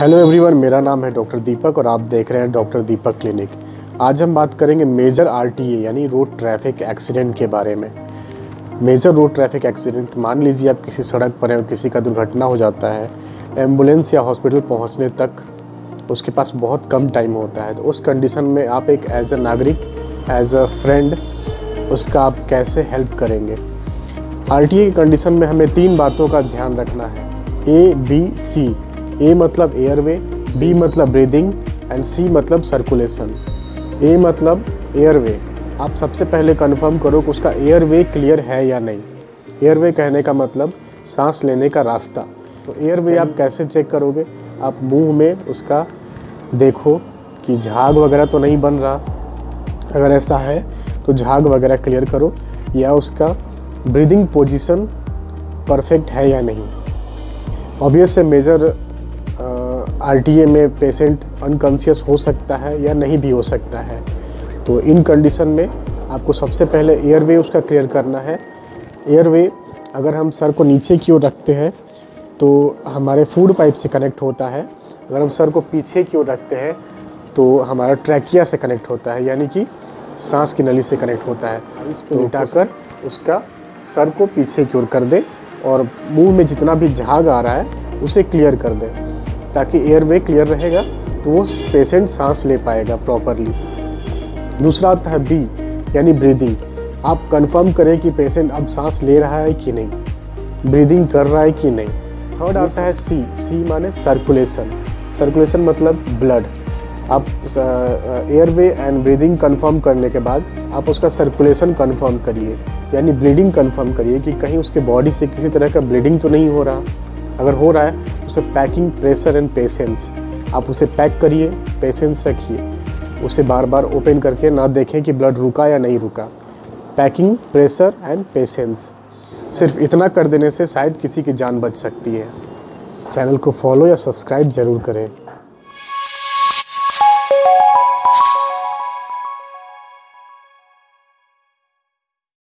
Hello everyone, मेरा नाम है डॉक्टर दीपक और आप देख रहे हैं डॉक्टर दीपक क्लिनिक। आज हम बात करेंगे मेजर आरटीए यानी रोड ट्रैफिक एक्सीडेंट के बारे में। मेजर रोड ट्रैफिक एक्सीडेंट, मान लीजिए आप किसी सड़क पर हैं और किसी का दुर्घटना हो जाता है, एम्बुलेंस या हॉस्पिटल पहुंचने तक उसके पास बहुत कम टाइम होता है। तो उस कंडीशन में आप एक एज अ नागरिक, एज अ फ्रेंड उसका आप कैसे हेल्प करेंगे। आरटीए की कंडीशन में हमें 3 बातों का ध्यान रखना है, ABC। ए मतलब एयरवे, बी मतलब ब्रीदिंग एंड सी मतलब सर्कुलेशन। ए मतलब एयरवे, आप सबसे पहले कंफर्म करो कि उसका एयरवे क्लियर है या नहीं। एयरवे कहने का मतलब सांस लेने का रास्ता। तो एयरवे आप कैसे चेक करोगे? आप मुंह में उसका देखो कि झाग वगैरह तो नहीं बन रहा, अगर ऐसा है तो झाग वगैरह क्लियर करो, या उसका ब्रीदिंग पोजीशन परफेक्ट है या नहीं। ऑब्वियस है मेजर आरटीए में पेशेंट अनकॉन्शियस हो सकता है या नहीं भी हो सकता है। तो इन कंडीशन में आपको सबसे पहले एयरवे उसका क्लियर करना है। एयरवे अगर हम सर को नीचे की ओर रखते हैं तो हमारे फूड पाइप से कनेक्ट होता है। अगर हम सर को पीछे की ओर रखते हैं तो हमारा ट्रैकिया से कनेक्ट होता है, यानी कि सांस की नली से कनेक्ट होता है। इस पर लिटाकर उसका सर को पीछे की ओर कर दें और मुंह में जितना भी झाग आ रहा है उसे क्लियर कर दें, ताकि एयरवे क्लियर रहेगा तो वो पेशेंट सांस ले पाएगा प्रॉपरली। दूसरा आता है बी यानी ब्रीदिंग। आप कंफर्म करें कि पेशेंट अब सांस ले रहा है कि नहीं, ब्रीदिंग कर रहा है कि नहीं। थर्ड आता है सी माने सर्कुलेशन। सर्कुलेशन मतलब ब्लड। आप एयरवे एंड ब्रीदिंग कंफर्म करने के बाद आप उसका सर्कुलेशन कंफर्म करिए, यानी ब्लीडिंग कंफर्म करिए कि कहीं उसके बॉडी से किसी तरह का ब्लीडिंग तो नहीं हो रहा। अगर हो रहा है उसे पैकिंग, प्रेशर एंड पेशेंस, आप उसे पैक करिए, पेशेंस रखिए, उसे बार बार ओपन करके ना देखें कि ब्लड रुका या नहीं रुका। पैकिंग, प्रेशर एंड पेशेंस, सिर्फ इतना कर देने से शायद किसी की जान बच सकती है। चैनल को फॉलो या सब्सक्राइब ज़रूर करें।